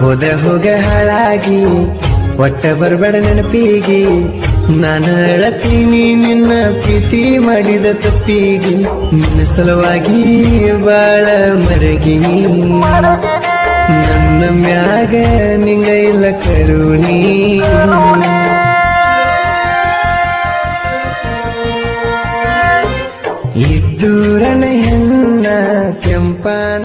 ಹೋಗ ಹಾಳಾಗಿ ಒಟ್ಟ ಬರ್ಬೇಡ ನೆನಪಿಗಿ ನಾನು ಅಳತೀನಿ ನಿನ್ನ ಪ್ರೀತಿ ಮಾಡಿದ ತಪ್ಪಿಗಿ ನಿನ್ನ ಸಲುವಾಗಿ ಬಾಳ ಮರಗಿನಿ ನನ್ನ ಮ್ಯಾಗ ನಿಂಗ ಇಲ್ಲ ಕರುಣಿ ಇದ್ದೂರನ ಹೆಣ್ಣ ಕೆಂಪ